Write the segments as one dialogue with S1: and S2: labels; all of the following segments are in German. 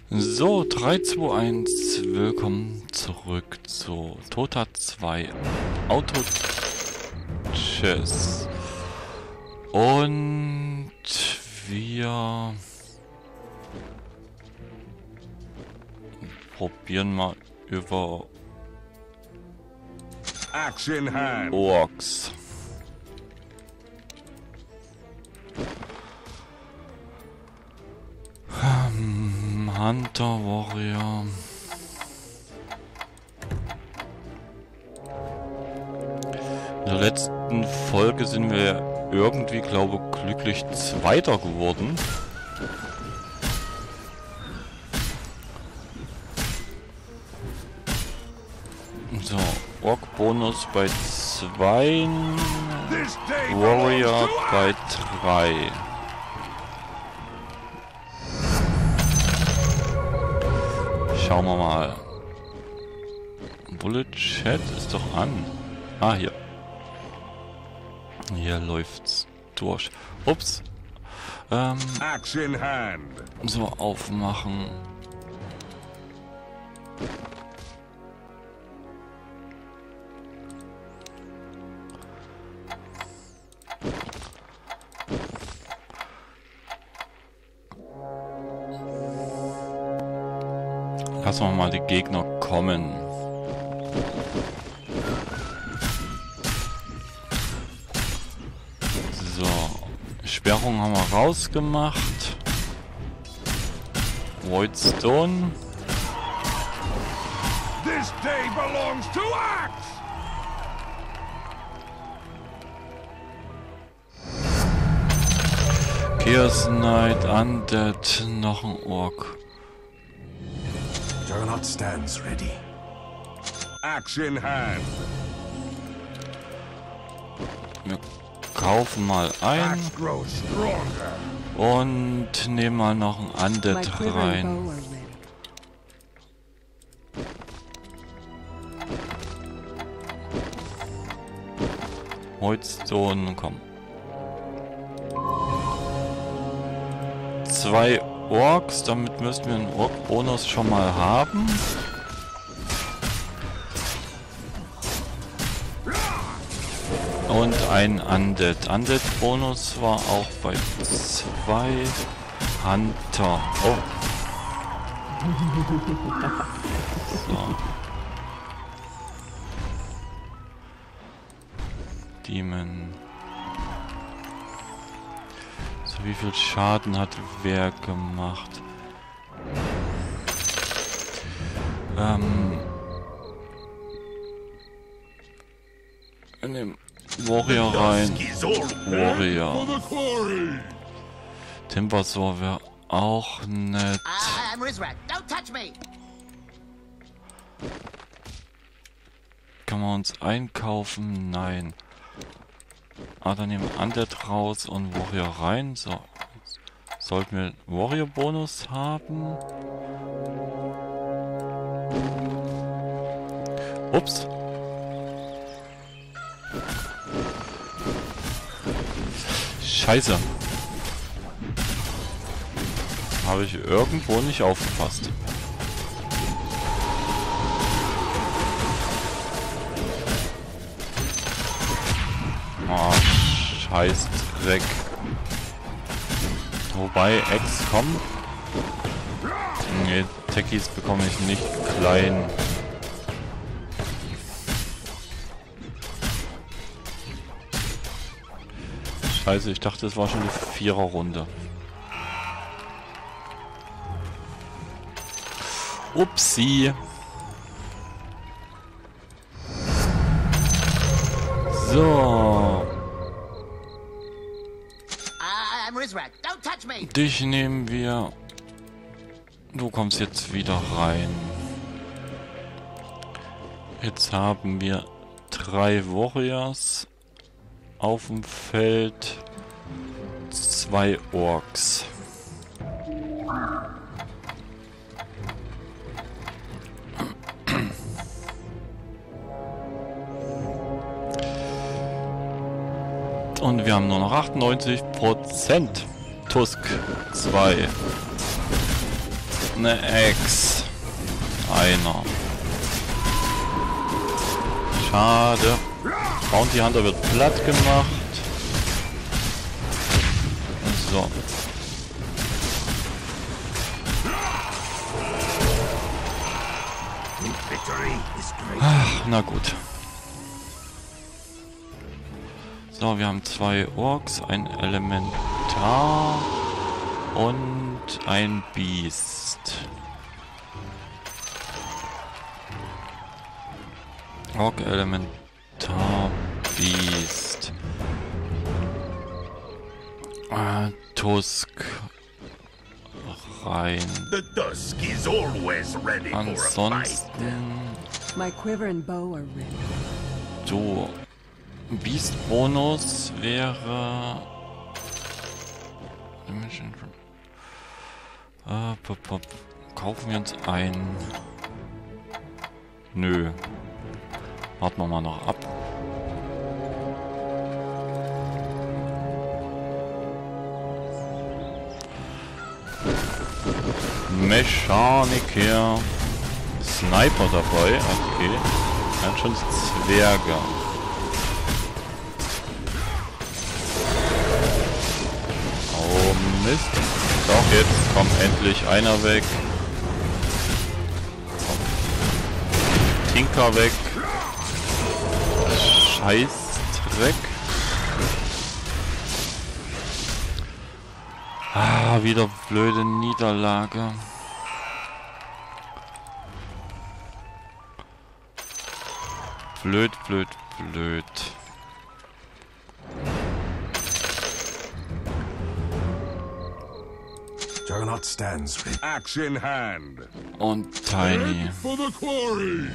S1: So, 3, 2, 1, willkommen zurück zu Dota 2 Auto Chess. Und wir probieren mal über Orks. Hunter, Warrior. In der letzten Folge sind wir irgendwie, glaube ich, glücklich Zweiter geworden. So, Ork-Bonus bei 2, Warrior bei 3. Schauen wir mal. Bullet Chat ist doch an. Ah, hier. Hier läuft's durch. Ups. So, aufmachen. Lassen wir mal die Gegner kommen. So, Sperrung haben wir rausgemacht. Voidstone.
S2: This day belongs to Axe!
S1: Chaos Knight, Undead, noch ein Ork.
S2: Juggernaut stands ready. Axe in hand.
S1: Wir kaufen mal ein
S2: Axe grows stronger.
S1: und nehmen mal noch ein Undead rein. Voidstone, komm. 2 Orks, damit müssten wir einen Ork-Bonus schon mal haben. Und ein Undead. Undead-Bonus war auch bei 2 Hunter. Oh. So. Demon. So, wie viel Schaden hat wer gemacht? In den Warrior rein. Warrior. Timbersaw wäre auch nett. Kann man uns einkaufen? Nein. Ah, dann nehmen wir Undead raus und Warrior rein. So. Sollten wir Warrior-Bonus haben? Ups. Scheiße. Habe ich irgendwo nicht aufgepasst. Oh, scheiß Dreck. Wobei, Ex kommt. Nee, Techies bekomme ich nicht klein. Scheiße, ich dachte, es war schon die 4er-Runde. Upsi. So. Dich nehmen wir. Du kommst jetzt wieder rein. Jetzt haben wir 3 Warriors auf dem Feld, 2 Orks. Und wir haben nur noch 98%. Tusk 2. Eine Ex. Einer. Schade. Bounty Hunter wird platt gemacht. So. Ach, na gut. So, wir haben 2 Orks, ein Elementar und ein Biest. Ork, Elementar, Biest. Tusk. Rein.
S2: The Tusk is always ready for a fight.
S1: Ansonsten.
S3: My quiver and bow are ready.
S1: So. Beast-Bonus wäre. Kaufen wir uns ein. Nö. Warten wir mal noch ab. Mechaniker. Sniper dabei. Okay. Dann schon Zwerge. Oh Mist. Doch, jetzt kommt endlich einer weg. Tinker weg. Scheißdreck. Ah, wieder blöde Niederlage. Blöd, blöd, blöd.
S2: Juggernaut stands ready. Axe in hand.
S1: Und Tiny.
S2: For the quarry.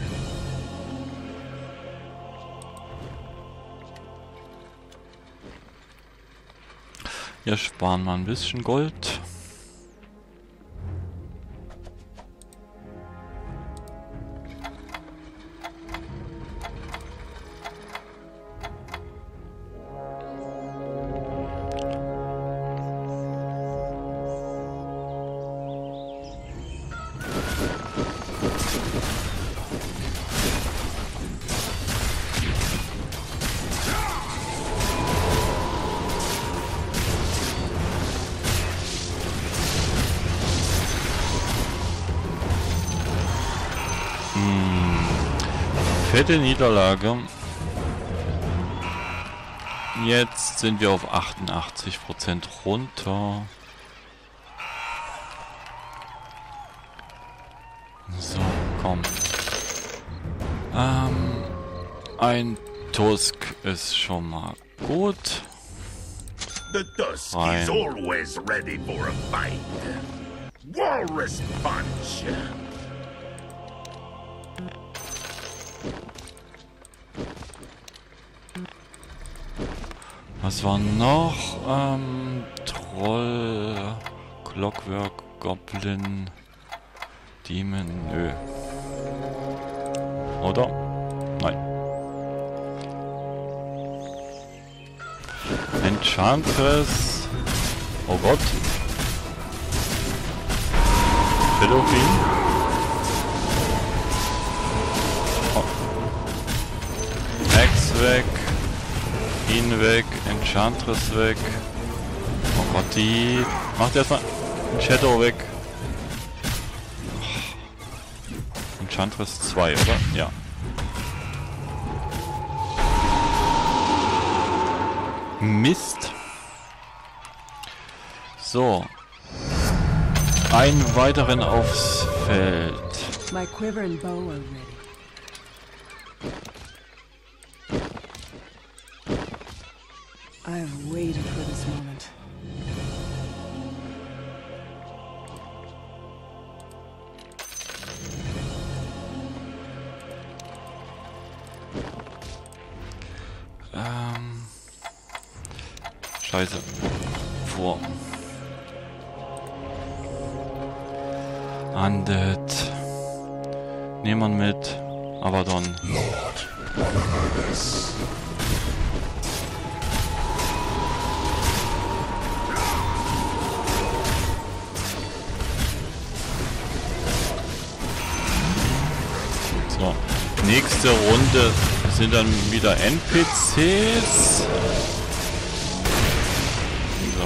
S1: Wir sparen mal ein bisschen Gold. Fette Niederlage. Jetzt sind wir auf 88% runter. So, komm. Ein Tusk ist schon mal gut.
S2: The Tusk
S1: Rein.
S2: is always ready for a fight. Walrus punch.
S1: Was war noch? Troll, Clockwork, Goblin, Demon, nö. Oder? Nein. Enchantress. Oh Gott. Pädophin. Oh. Hex weg. Ihn weg. Enchantress weg. Oh Gott, die macht erstmal einen Shadow weg. Enchantress 2, oder? Ja. Mist. So. Einen weiteren aufs Feld.
S3: My quiver and bow are ready. I have waited for this moment.
S1: Scheiße. Vor. Undead. Nehmen wir mit. Abaddon.
S2: Lord, honor this.
S1: So, nächste Runde sind dann wieder NPCs. So.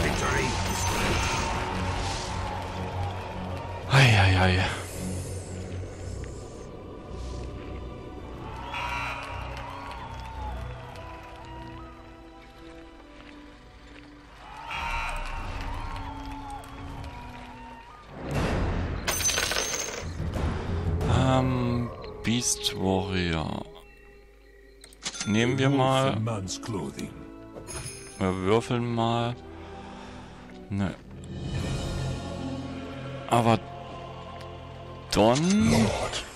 S1: Eieiei. Beast Warrior. Nehmen wir mal. Wir würfeln mal. Ne. Aber Don.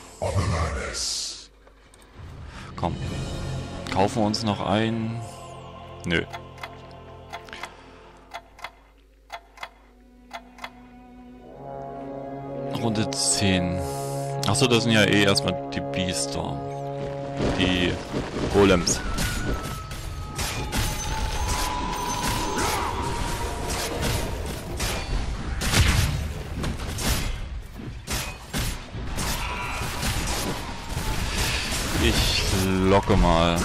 S1: Komm. Kaufen wir uns noch ein. Nö. Runde 10. Achso, das sind ja eh erstmal die Biester. Die Golems. Ich locke mal.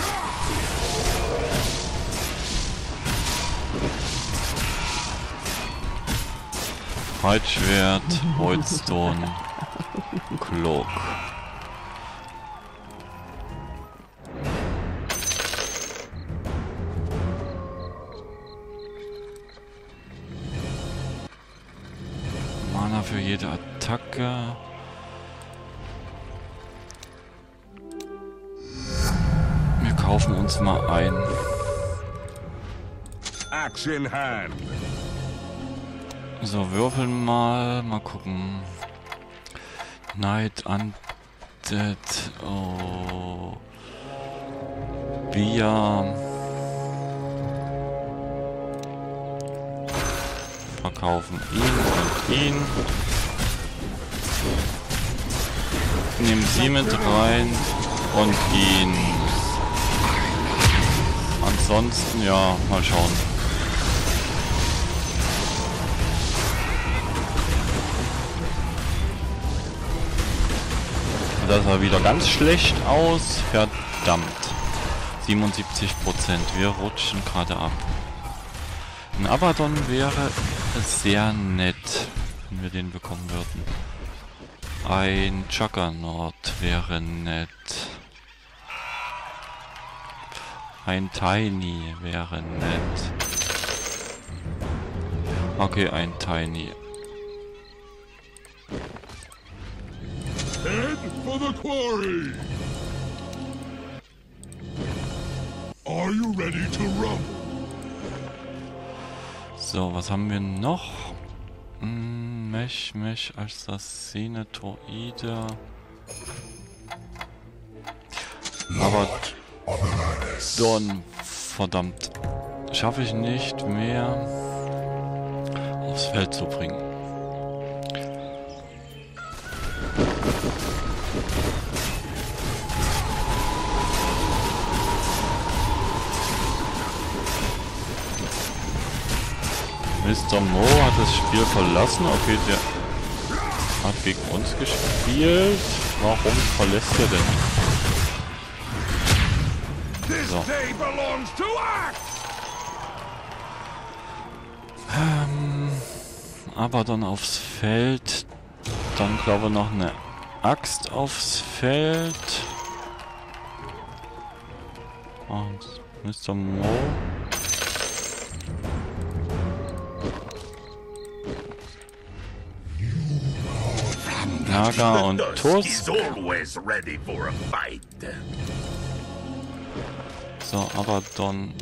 S1: Breitschwert, Voidstone, Cloak. Mana für jede Attacke. Wir kaufen uns mal ein.
S2: Axe in hand.
S1: So, würfeln mal gucken. Night Undead. Oh. Bia. Verkaufen ihn und ihn. Nehmen sie mit rein und ihn. Ansonsten, ja, mal schauen. Das sah wieder ganz schlecht aus. Verdammt. 77%. Wir rutschen gerade ab. Ein Abaddon wäre sehr nett, wenn wir den bekommen würden. Ein Juggernaut wäre nett. Ein Tiny wäre nett. Okay, ein Tiny.
S2: Head for the quarry. Are you ready to rumble?
S1: So, was haben wir noch? Mech, Assassine, Droide. Aber Don, verdammt, schaffe ich nicht mehr aufs Feld zu bringen. Mr. Mo hat das Spiel verlassen. Okay, der hat gegen uns gespielt. Warum verlässt er denn? So. Aber dann aufs Feld. Dann glaube ich noch eine Axt aufs Feld. Und Mr. Mo. Naga und Tusk. So, Abaddon.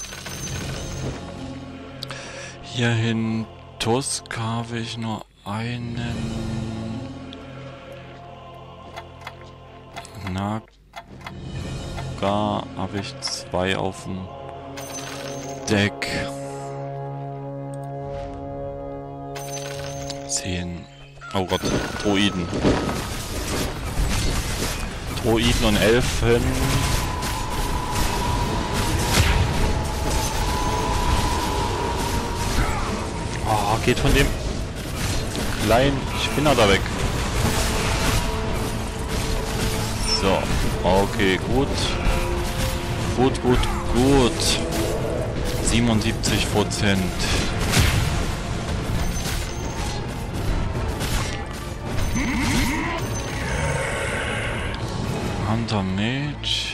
S1: Hierhin Tusk habe ich nur einen. Naga habe ich 2 auf dem Deck. 10. Oh Gott, Droiden. Droiden und Elfen. Oh, geht von dem kleinen Spinner da weg. So, okay, gut. Gut, gut, gut. 77%. Hunter Mage.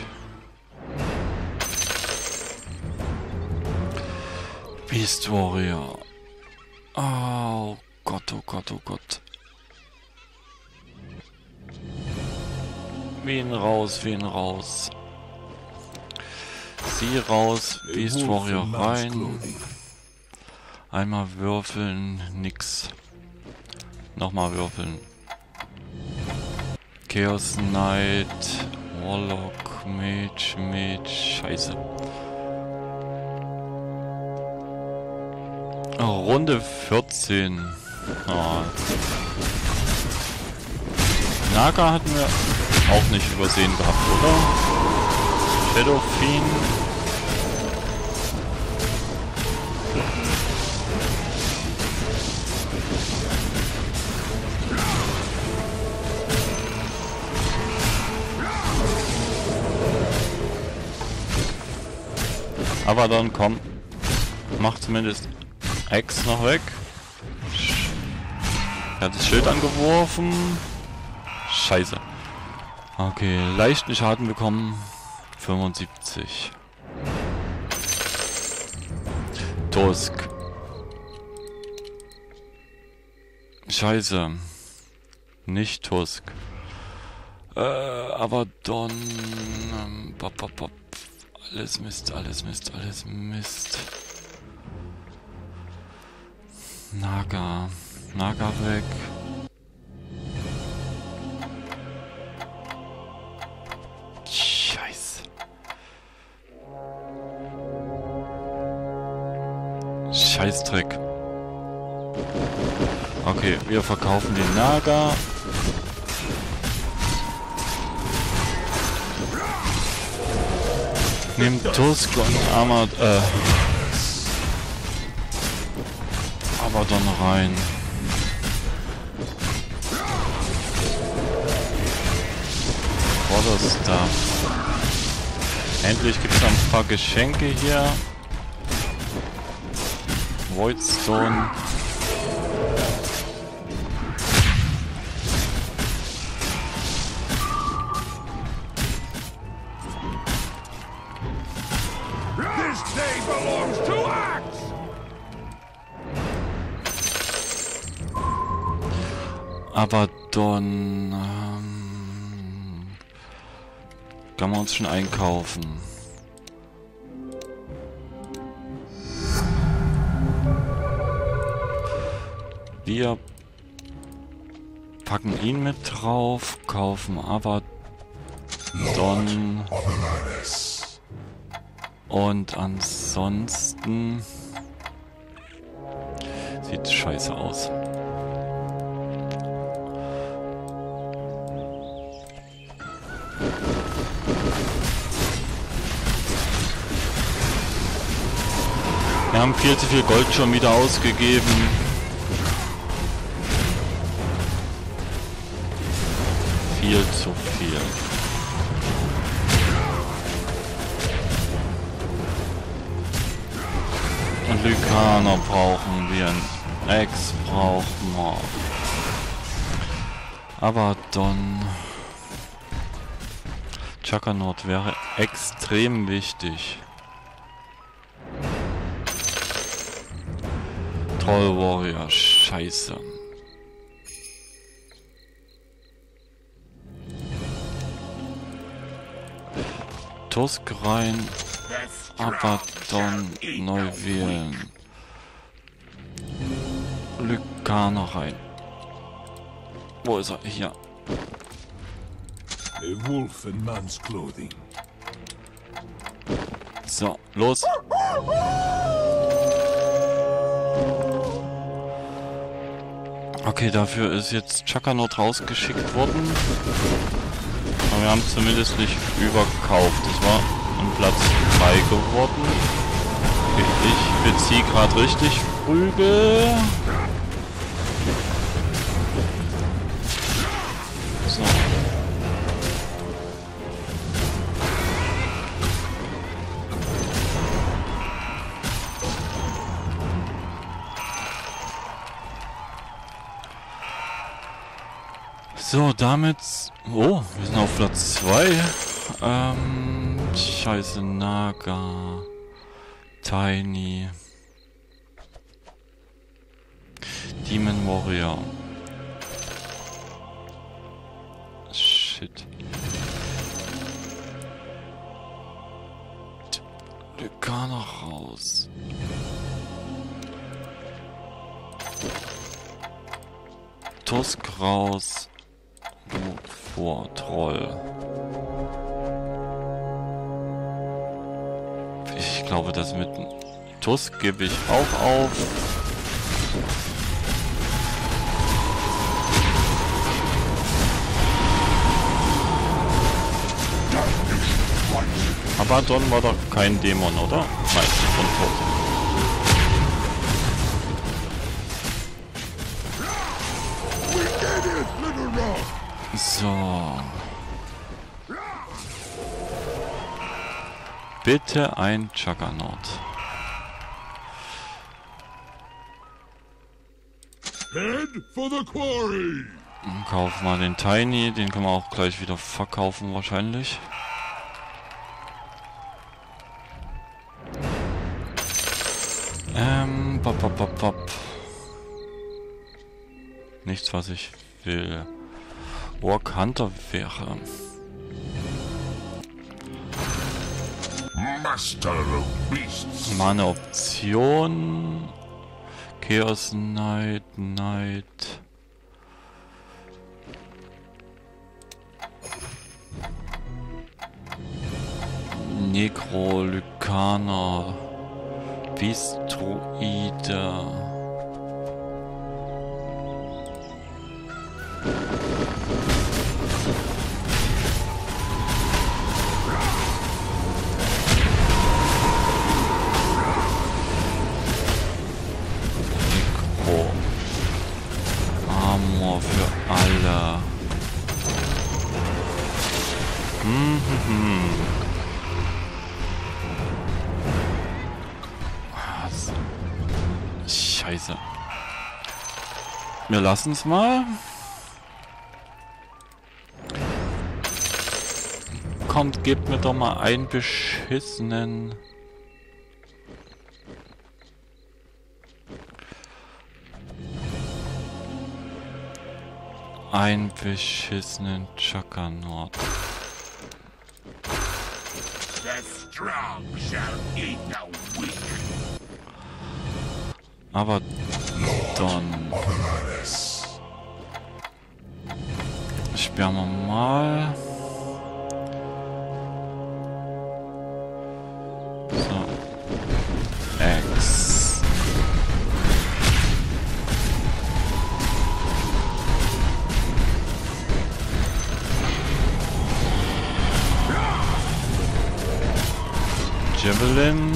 S1: Beast Warrior. Oh Gott, oh Gott, oh Gott. Wen raus, wen raus. Sie raus, Beast Warrior rein. Einmal würfeln, nix. Nochmal würfeln. Chaos Knight, Warlock, Mage, scheiße. Oh, Runde 14. Oh. Naga hatten wir auch nicht übersehen gehabt, oder? Shadow Fiend. Aber dann komm, mach zumindest X noch weg. Er hat das Schild angeworfen. Scheiße. Okay, leichten Schaden bekommen. 75. Tusk. Scheiße. Nicht Tusk. Aber Don. Alles Mist, alles Mist, alles Mist. Naga. Naga weg. Scheiße. Scheißdreck. Okay, wir verkaufen den Naga. Nehmt Tusk und Armored, aber dann rein. Stuff. Endlich gibt es ein paar Geschenke hier. Voidstone.
S2: This day belongs to Axe!
S1: Abaddon. Kann man uns schon einkaufen. Wir packen ihn mit drauf, kaufen Abaddon. Und ansonsten sieht scheiße aus. Wir haben viel zu viel Gold schon wieder ausgegeben. Viel zu viel. Und Lykaner brauchen wir. Ein Ex brauchen wir. Abaddon. Juggernaut wäre extrem wichtig. Troll Warrior, scheiße. Tusk rein, Abaddon neu wählen. Lykaner rein. Wo ist er? Hier.
S2: A wolf in man's clothing.
S1: So, los. Okay, dafür ist jetzt Juggernaut rausgeschickt worden. Aber wir haben zumindest nicht überkauft. Das war ein Platz 3 geworden. Okay, ich beziehe gerade richtig Prügel. So. So, damit... Oh, wir sind auf Platz 2. Scheiße, Naga. Tiny. Demon Warrior. Shit. Lykaner raus. Tusk raus. Du vor Troll. Ich glaube, das mit Tusk gebe ich auch auf. Abaddon war doch kein Dämon, oder? Nein, und tot. So. Bitte ein Juggernaut.
S2: Head for the quarry.
S1: Kaufen wir den Tiny, den können wir auch gleich wieder verkaufen wahrscheinlich. Bop. Nichts, was ich will. Orc Hunter wäre.
S2: Master of beasts.
S1: Mal eine Option. Chaos Knight. Necro Lykaner. Beastruide. Necro. Armor für alle. Scheiße. Wir lassen es mal. Kommt, gebt mir doch mal einen beschissenen... Juggernaut.
S2: The strong shall eat the weak.
S1: Aber dann... Sperren wir mal. So. X. Javelin.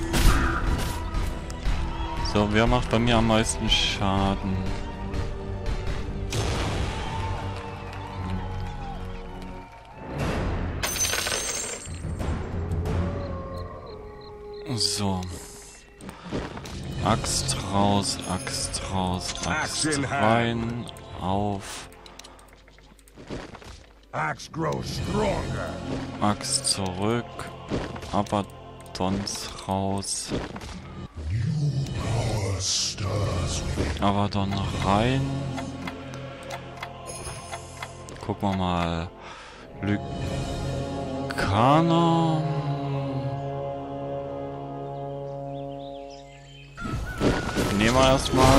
S1: So, wer macht bei mir am meisten Schaden? So. Axt raus, Axt rein, auf.
S2: Axe grows stronger.
S1: Axt zurück, Abaddons raus. Abaddon rein. Gucken wir mal. Lykaner. Nehmen wir erstmal.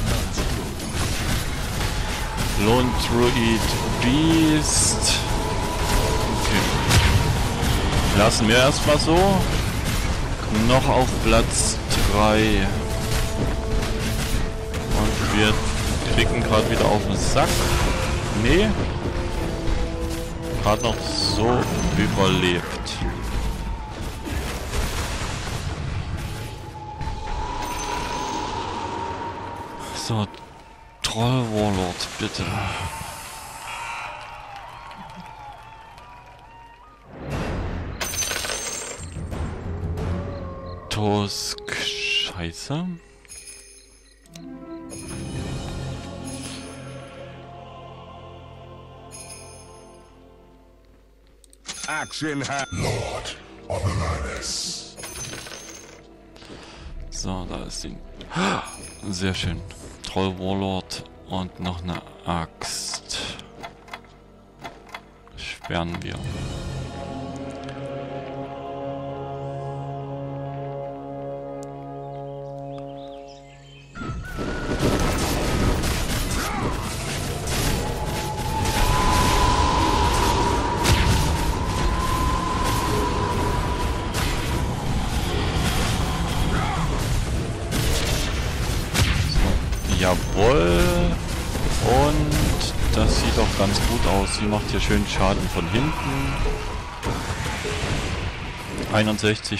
S1: Lone Druid Beast. Okay. Lassen wir erstmal so. Noch auf Platz 3. Und wir kriegen gerade wieder auf den Sack. Nee. Gerade noch so überlebt. So, Troll Warlord, bitte. Tusk, scheiße.
S2: Axe in hand. Lord of Alanis.
S1: So, da ist die... Sehr schön. Troll Warlord und noch eine Axt. Sperren wir. Jawohl. Und das sieht doch ganz gut aus. Sie macht hier schön Schaden von hinten. 61%.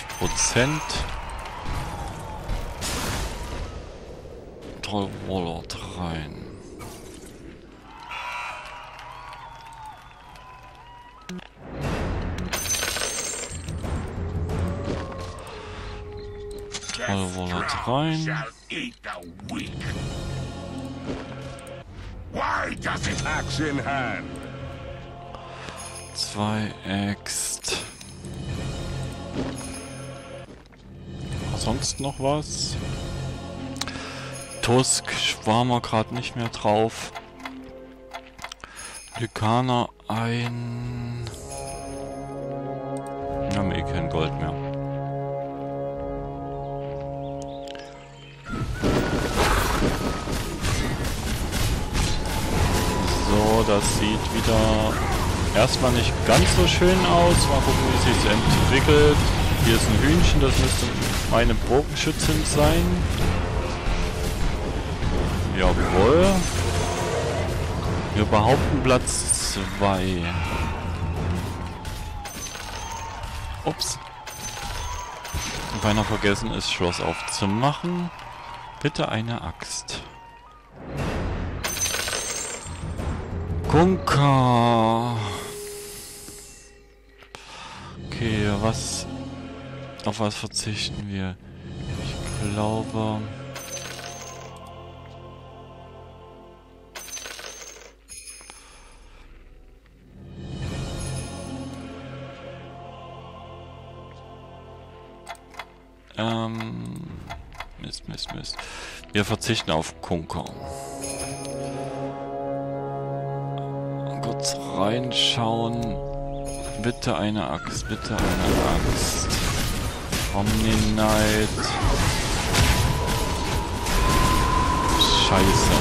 S1: Troll Warlord rein. Troll Warlord rein.
S2: Eat the weak. Why does it axe in hand?
S1: 2 Axt. Sonst noch was? Tusk war wir gerade nicht mehr drauf. Lykaner ein. Wir haben eh kein Gold mehr. So, das sieht wieder erstmal nicht ganz so schön aus. Mal gucken, wie es sich entwickelt. Hier ist ein Hühnchen, das müsste meine Bogenschützin sein. Jawohl. Wir behaupten Platz 2. Ups. Beinahe vergessen ist, Schloss aufzumachen. Bitte eine Axt. Kunka. Okay, auf was verzichten wir? Ich glaube... Mist. Wir verzichten auf Kunka. Kurz reinschauen. Bitte eine Axt, bitte eine Axt. Omni-Knight. Scheiße.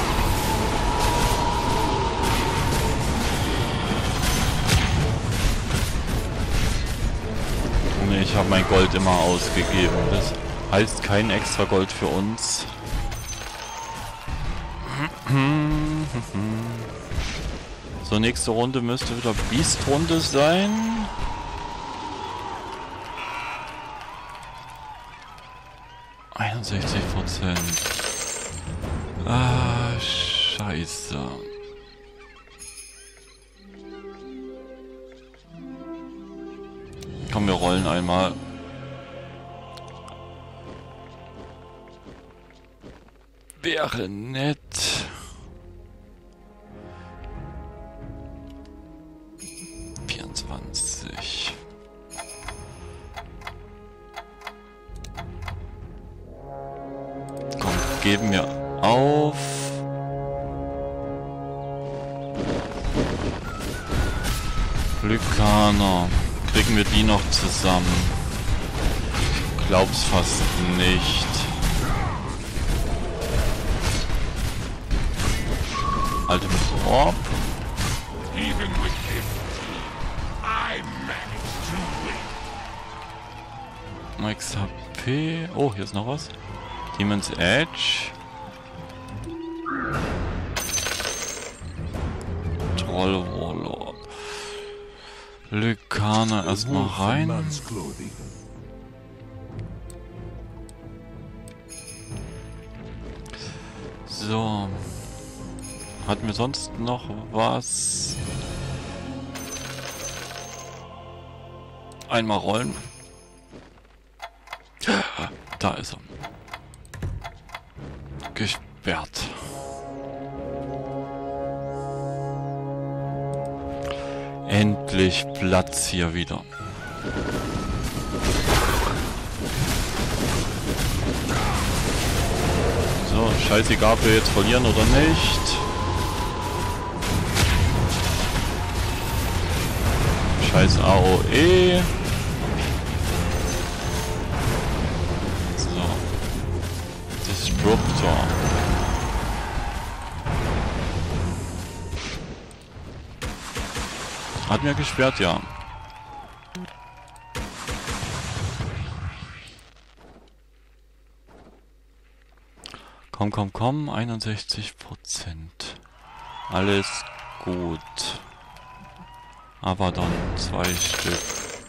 S1: Nee, ich habe mein Gold immer ausgegeben. Das heißt kein extra Gold für uns. So, nächste Runde müsste wieder Beast-Runde sein. %. Ah, scheiße. Komm, wir rollen einmal. Wäre nett. Komm, geben wir auf. Lykaner. Kriegen wir die noch zusammen? Ich glaub's fast nicht. Ultimate Orb.
S2: Even with him, I managed to win.
S1: Max HP. Oh, hier ist noch was. Demon's Edge. Troll Warlord. Lykaner erstmal rein. So. Hatten wir sonst noch was? Einmal rollen. Da ist er. Gesperrt. Endlich Platz hier wieder. So, scheißegal, ob wir jetzt verlieren oder nicht. Scheiß AOE. So. Disruptor. Hat mir gesperrt, ja. Komm, komm, komm. 61%. Alles gut. Aber dann 2 Stück.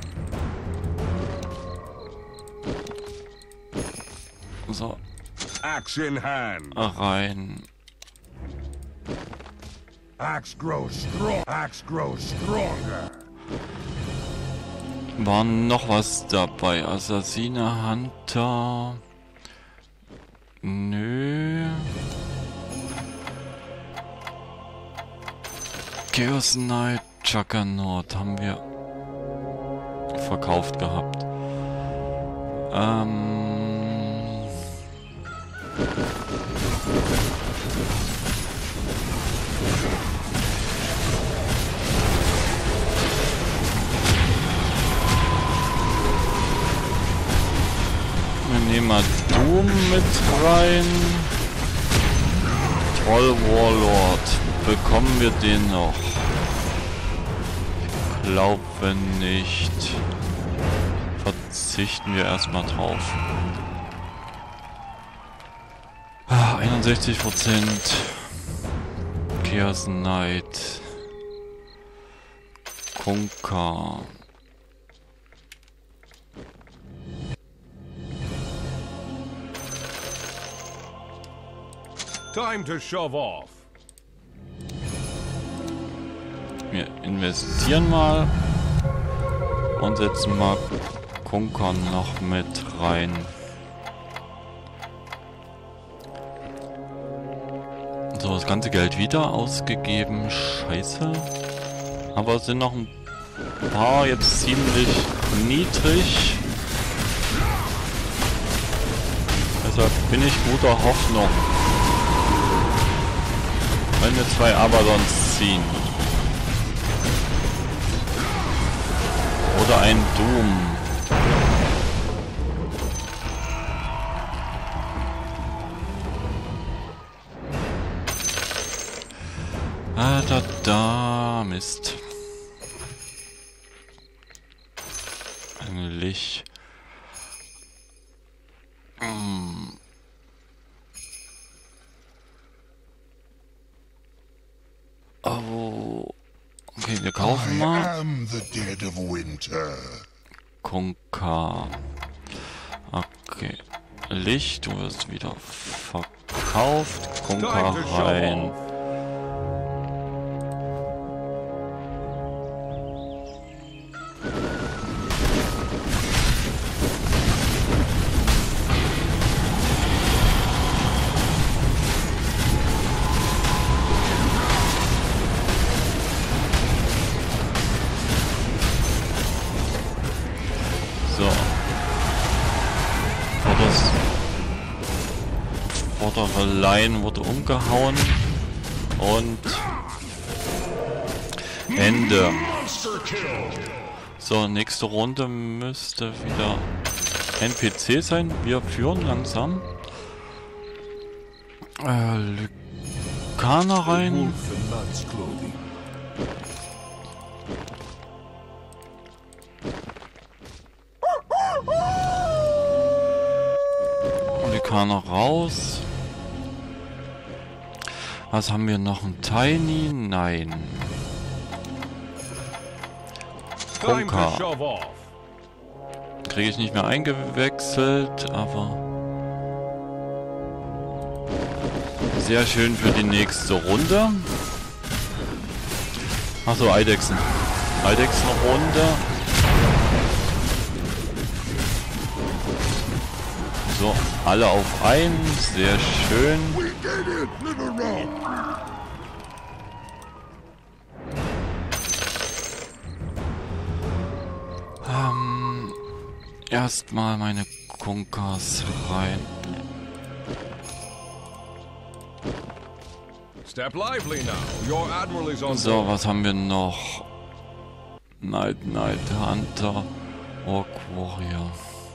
S1: So.
S2: Axe in hand.
S1: Rein.
S2: Axe grows strong. Axe grows stronger.
S1: War noch was dabei? Assassine, Hunter. Nö. Chaos Knight, Juggernaut haben wir verkauft gehabt. Wir nehmen mal Doom mit rein. Troll Warlord. Bekommen wir den noch? Glaube nicht. Verzichten wir erstmal drauf. 61%. Chaos Knight. Kunkka.
S2: Time to shove off.
S1: Wir investieren mal und setzen mal Kunkka noch mit rein. So, das ganze Geld wieder ausgegeben. Scheiße. Aber es sind noch ein paar jetzt ziemlich niedrig. Deshalb bin ich guter Hoffnung. Wenn wir 2 Abaddons ziehen. Oder ein Doom. Mist. Eigentlich. Oh. Okay, wir kaufen mal. Kunkka. Okay. Licht, du wirst wieder verkauft. Kunkka rein. Vordere Line wurde umgehauen und Ende. So, nächste Runde müsste wieder NPC sein. Wir führen langsam. Lykaner rein. Lykaner raus. Was haben wir noch? Ein Tiny? Nein. Kunkka. Kriege ich nicht mehr eingewechselt, aber sehr schön für die nächste Runde. Achso, Eidechsen. Eidechsenrunde. So, alle auf 1. Sehr schön. erstmal meine Kunkas rein.
S4: Step lively now. Your admiral is on
S1: So,
S4: board.
S1: was haben wir noch? Night Hunter, Orc Warrior.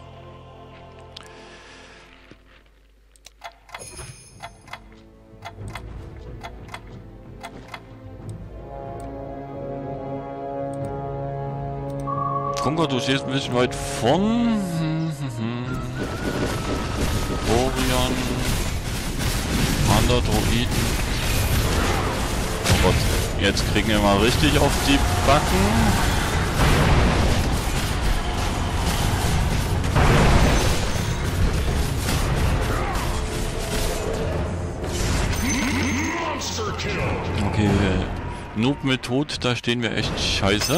S1: Kunka, du stehst ein bisschen weit vorn. Orion. Androiden. Oh Gott, jetzt kriegen wir mal richtig auf die Backen. Okay, Noob mit Tod, da stehen wir echt scheiße.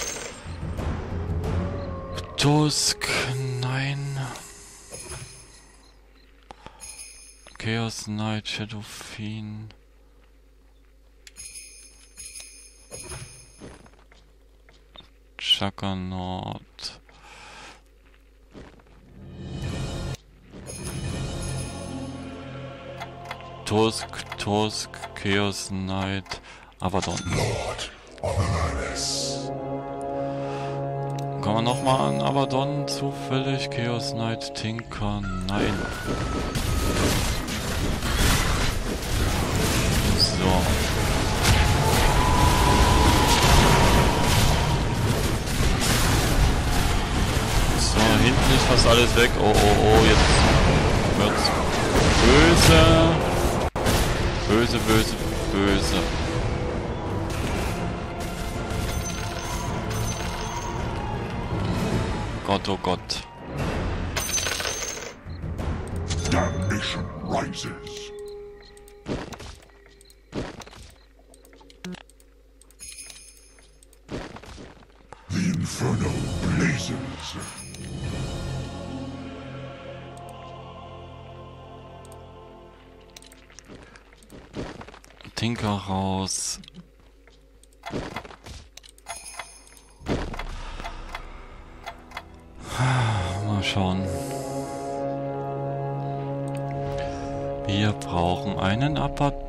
S1: Tusk, nein. Chaos Knight, Shadow Fiend. Juggernaut. Tusk, Chaos Knight, Abaddon. Kann man nochmal an Abaddon zufällig? Chaos Knight, Tinker, nein. So. So, hinten ist fast alles weg. Oh, jetzt wird's böse. Böse. Gott, oh Gott.
S2: Damnation rises. The inferno blazes.
S1: Tinker raus. Mal schauen. Wir brauchen einen Abaddon.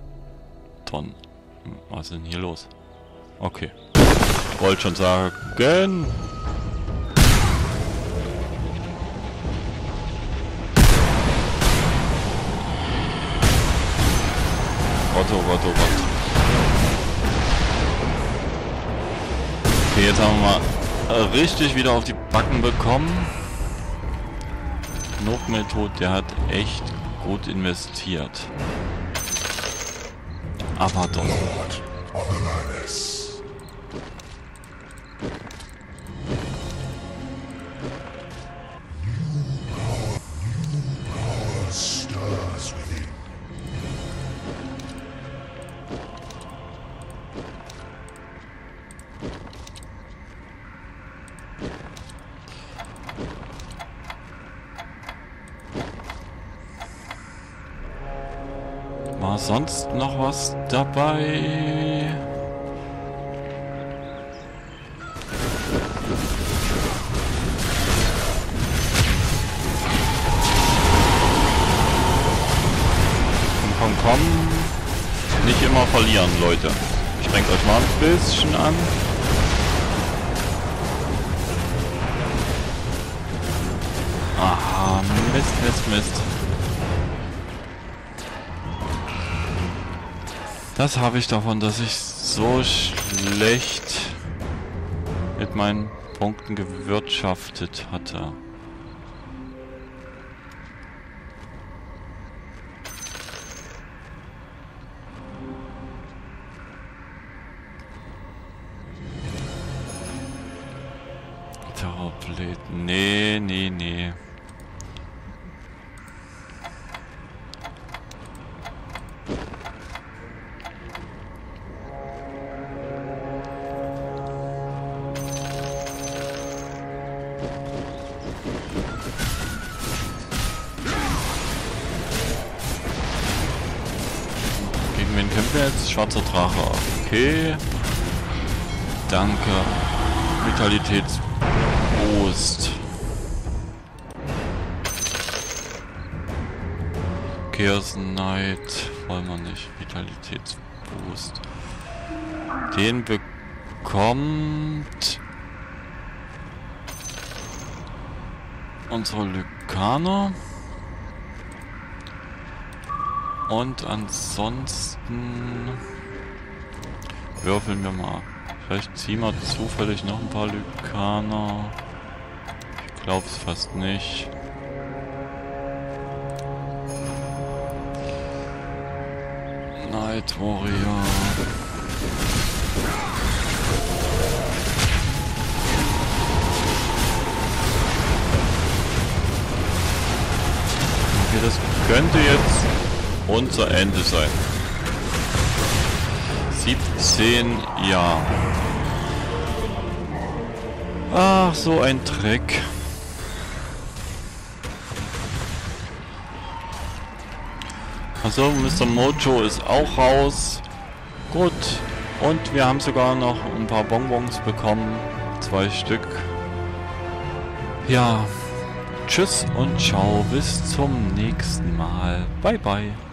S1: Was ist denn hier los? Okay. Wollte schon sagen. Oh Gott. Okay, jetzt haben wir mal richtig wieder auf die Backen bekommen. Noob-Methode, der hat echt gut investiert. Abaddon. War sonst noch was dabei? Komm. Nicht immer verlieren, Leute. Strengt euch mal ein bisschen an. Ah, Mist. Das habe ich davon, dass ich so schlecht mit meinen Punkten gewirtschaftet hatte. Terrorblade. Nee. Gegen wen kämpfen wir jetzt? Schwarzer Drache. Okay. Danke. Vitalitätsboost. Chaos Knight wollen wir nicht. Vitalitätsboost. Den bekommt unsere Lykaner. Und ansonsten würfeln wir mal. Vielleicht ziehen wir zufällig noch ein paar Lykaner. Ich glaube es fast nicht. Night Warrior. Okay, das könnte jetzt unser Ende sein. 17, ja. Ach, so ein Dreck. Also, Mr. Mojo ist auch raus. Gut. Und wir haben sogar noch ein paar Bonbons bekommen. 2 Stück. Ja. Tschüss und ciao. Bis zum nächsten Mal. Bye, bye.